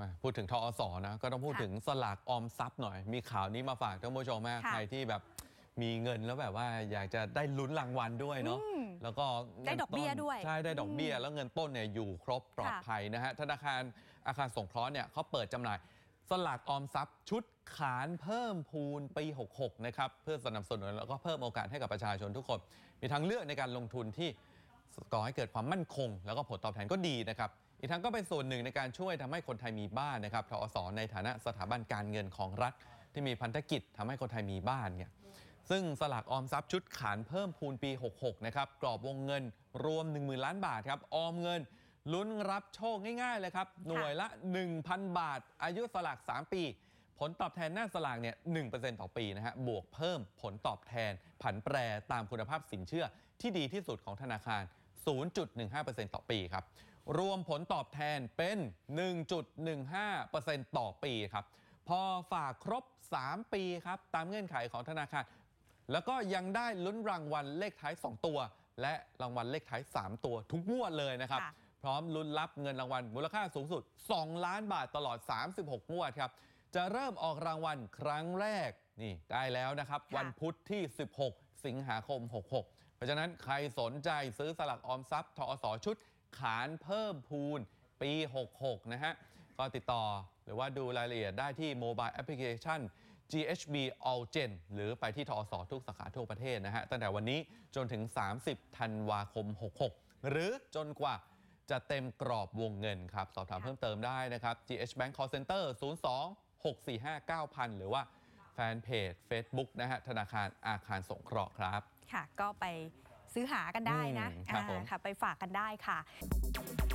พูดถึงทอสนะก็ต้องพูดถึงสลากออมทรัพย์หน่อยมีข่าวนี้มาฝากท่านผู้ชมใครที่แบบมีเงินแล้วแบบว่าอยากจะได้ลุ้นรางวัลด้วยเนาะแล้วก็ได้ดอกเบี้ยด้วยใช่ได้ดอกเบี้ยแล้วเงินต้นเนี่ยอยู่ครบปลอดภัยนะฮะธนาคารอาคารสงเคราะห์เนี่ยเขาเปิดจำหน่ายสลากออมทรัพย์ชุดขานเพิ่มพูนปี66นะครับเพื่อสนับสนุนแล้วก็เพิ่มโอกาสให้กับประชาชนทุกคนมีทางเลือกในการลงทุนที่ก่อให้เกิดความมั่นคงแล้วก็ผลตอบแทนก็ดีนะครับอีกทั้งก็เป็นส่วนหนึ่งในการช่วยทำให้คนไทยมีบ้านนะครับทอสในฐานะสถาบันการเงินของรัฐที่มีพันธกิจทำให้คนไทยมีบ้านเนี่ยซึ่งสลากออมทรัพย์ชุดขานเพิ่มพูนปี66นะครับกรอบวงเงินรวม 10,000 ล้านบาทครับออมเงินลุ้นรับโชคง่ายๆเลยครับหน่วยละ 1,000 บาทอายุสลาก3ปีผลตอบแทนหน้าสลากเนี่ย 1% ต่อปีนะฮะบวกเพิ่มผลตอบแทนผันแปรตามคุณภาพสินเชื่อที่ดีที่สุดของธนาคาร 0.15% ต่อปีครับรวมผลตอบแทนเป็น 1.15% ต่อปีครับพอฝากครบ3ปีครับตามเงื่อนไขของธนาคารแล้วก็ยังได้ลุ้นรางวัลเลขท้าย2ตัวและรางวัลเลขท้าย3ตัวทุกงวดเลยนะครับพร้อมลุ้นรับเงินรางวัลมูลค่าสูงสุด2 ล้านบาทตลอด36งวดครับจะเริ่มออกรางวัลครั้งแรกนี่ได้แล้วนะครับวันพุธที่16สิงหาคม66เพราะฉะนั้นใครสนใจซื้อสลากออมทรัพย์ทอสชุดขานเพิ่มพูนปี66นะฮะก็ติดต่อหรือว่าดูรายละเอียดได้ที่โมบายแอปพลิเคชัน GHB All Gen หรือไปที่ทอสทุกสาขาทั่วประเทศนะฮะตั้งแต่วันนี้จนถึง30ธันวาคม66หรือจนกว่าจะเต็มกรอบวงเงินครับสอบถามเพิ่มเติมได้นะครับ GH Bank Call Center 02-645-9000 หรือว่าแฟนเพจ Facebook นะฮะธนาคารอาคารสงเคราะห์ครับค่ะก็ไปซื้อหากันได้นะค่ะไปฝากกันได้ค่ะ